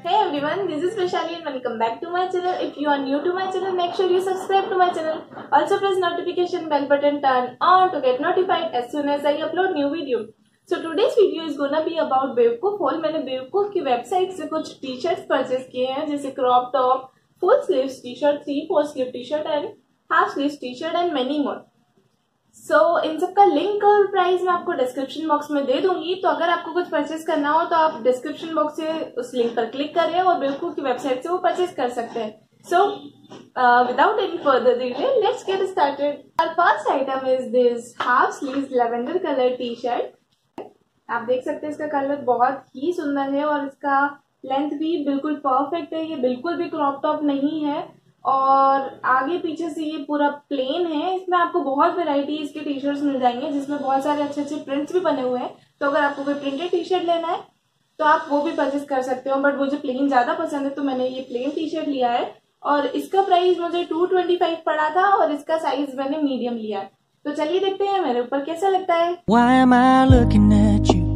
Hey everyone, this is Vaishali and welcome back to my channel. If you are new to my channel, make sure you subscribe to my channel. Also press notification bell button turn on to get notified as soon as I upload new video. So today's video is gonna be about बेवकूफ hall. मैंने बेवकूफ की website से कुछ T shirts purchase किए हैं, जैसे crop top, full sleeves T shirt, 3/4 sleeve T shirt and half sleeve T shirt and many more. So इन सब का लिंक और प्राइस मैं आपको डिस्क्रिप्शन बॉक्स में दे दूंगी, तो अगर आपको कुछ परचेज करना हो तो आप डिस्क्रिप्शन बॉक्स से उस लिंक पर क्लिक करें और बेवकूफ की वेबसाइट से वो परचेज कर सकते हैं। So without any further delay let's get started. Our first item is this half sleeves lavender colour T shirt. आप देख सकते हैं इसका कलर बहुत ही सुंदर है और इसका लेंथ भी बिल्कुल परफेक्ट है। ये बिल्कुल भी क्रॉप टॉप नहीं है और आगे पीछे से ये पूरा प्लेन है। इसमें आपको बहुत वैरायटी इसके टी शर्ट्स मिल जाएंगे, जिसमें बहुत सारे अच्छे अच्छे प्रिंट्स भी बने हुए हैं। तो अगर आपको कोई प्रिंटेड टी शर्ट लेना है तो आप वो भी परचेज कर सकते हो, बट मुझे प्लेन ज्यादा पसंद है तो मैंने ये प्लेन टी शर्ट लिया है और इसका प्राइस मुझे 225 पड़ा था और इसका साइज मैंने मीडियम लिया है। तो चलिए देखते हैं मेरे ऊपर कैसा लगता है। Why am I looking at you?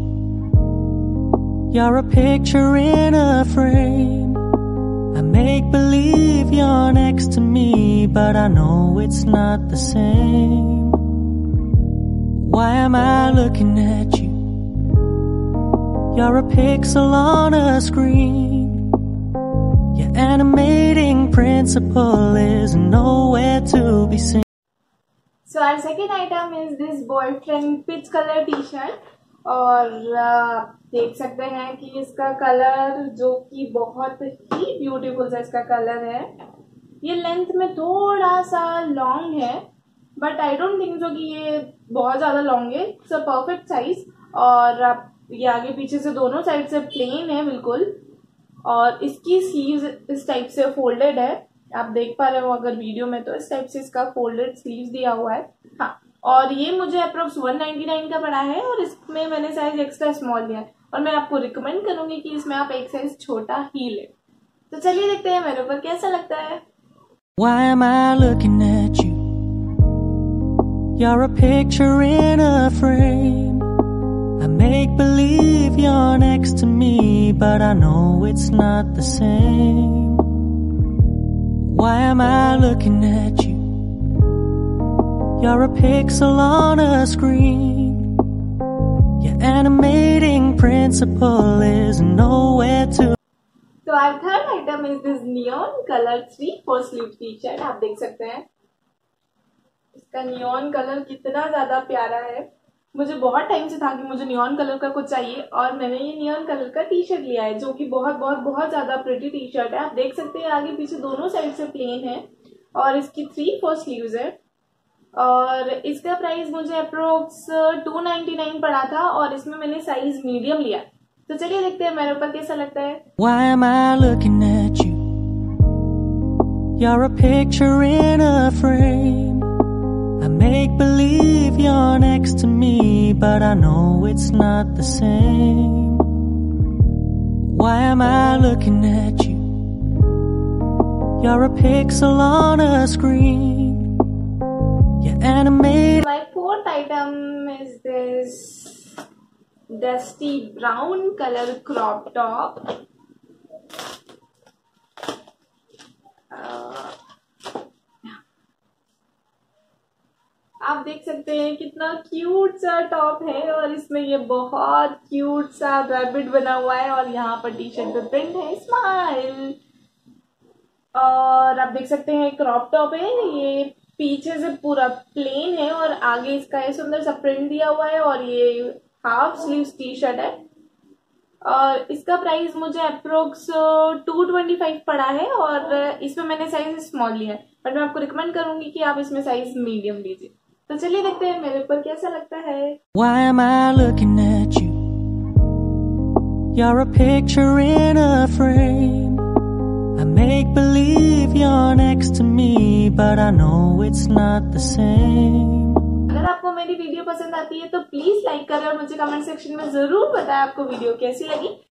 You're a picture in a frame. I make believe you're next to me, but I know it's not the same. Why am I looking at you? You're a pixel on a screen. Your animating principle is nowhere to be seen. So our second item is this boyfriend peach color t-shirt और देख सकते हैं कि इसका colour जो कि बहुत ही beautiful सा इसका कलर है। ये लेंथ में थोड़ा सा लॉन्ग है, but I don't think so कि ये बहुत ज्यादा लॉन्ग है। इट्स अ परफेक्ट साइज और ये आगे पीछे से दोनों साइड से प्लेन है बिल्कुल और इसकी स्लीव्स इस टाइप से फोल्डेड है। आप देख पा रहे हो अगर वीडियो में, तो इस टाइप से इसका फोल्डेड स्लीव्स दिया हुआ है। हाँ, और ये मुझे अप्रोक्स 199 का पड़ा है और इसमें मैंने साइज एक्स्ट्रा स्मॉल लिया है और मैं आपको रिकमेंड करूंगी कि इसमें आप एक साइज छोटा ही ले। तो चलिए देखते हैं मेरे ऊपर कैसा लगता है। Why am I looking at you? You're a picture in a frame. I make believe you're next to me, but I know it's not the same. Why am I looking at you? You're a pixel on a screen. Your animating principle is nowhere to. So our third item is this neon color 3/4 sleeve t-shirt। आप देख सकते हैं इसका neon colour कितना ज्यादा प्यारा है। मुझे बहुत टाइम से था कि मुझे नियॉन कलर का कुछ चाहिए और मैंने ये नियॉन कलर का टी शर्ट लिया है, जो कि बहुत बहुत बहुत ज्यादा प्रिटी टी शर्ट है। आप देख सकते हैं आगे पीछे दोनों साइड से प्लेन है और इसकी 3/4 स्लीव्स है और इसका प्राइस मुझे अप्रोक्स 299 पड़ा था और इसमें मैंने साइज मीडियम लिया। तो चलिए देखते हैं मेरे ऊपर कैसा लगता है। Why am I looking at you? You're a picture in a frame. I make believe you're next to me, but I know it's not the same. Why am I looking at you? You're a pixel on a screen. Your animated. My fourth item is this dusty brown color crop top। आप देख सकते हैं कितना cute सा top है और इसमें ये बहुत क्यूट सा रैबिट बना हुआ है और यहाँ पर टी शर्ट पे प्रिंट है स्माइल। और आप देख सकते हैं क्रॉप टॉप है, ये पीछे से पूरा प्लेन है और आगे इसका ये सुंदर सा प्रिंट दिया हुआ है और ये हाफ स्लीव्स टी शर्ट है और इसका प्राइस मुझे अप्रोक्स 225 पड़ा है और इसमें मैंने साइज स्मॉल लिया है, बट मैं आपको रिकमेंड करूंगी कि आप इसमें साइज मीडियम लीजिए। तो चलिए देखते हैं मेरे ऊपर कैसा लगता है। Why am I looking at you? You're a picture in a frame. I make believe you're next to me, but I know it's not the same. अगर आपको मेरी वीडियो पसंद आती है तो प्लीज लाइक करें और मुझे कमेंट सेक्शन में जरूर बताएं आपको वीडियो कैसी लगी।